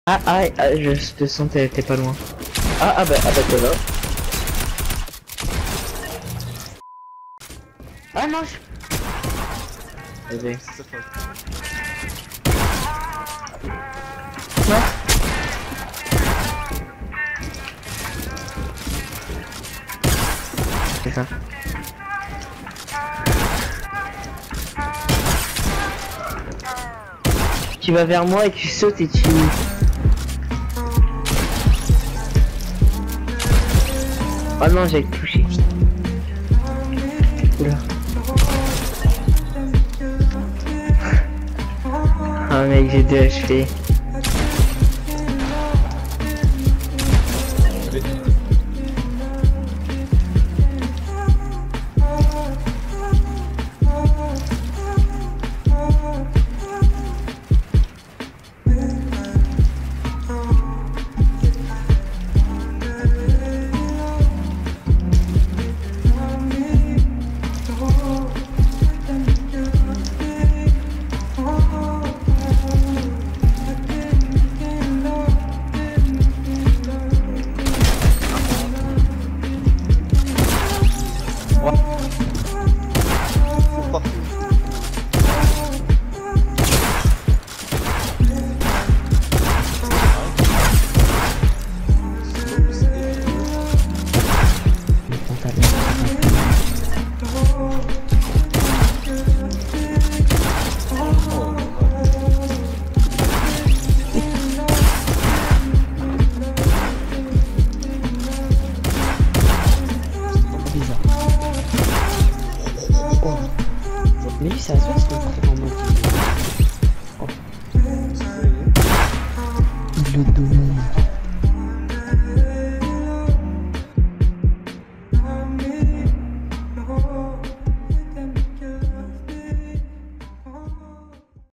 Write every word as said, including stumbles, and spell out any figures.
Ah ah, ah je te sens, t'es pas loin. Ah ah bah ah bah t'es là. Ah non je... Vas-y. Non. C'est ça. Tu vas vers moi et tu sautes et tu... Oh non, j'ai touché. Oula. Ah mec, j'ai deux H P. Mais lui, c'est à soi, c'est pas en mode. Oh. Le dos.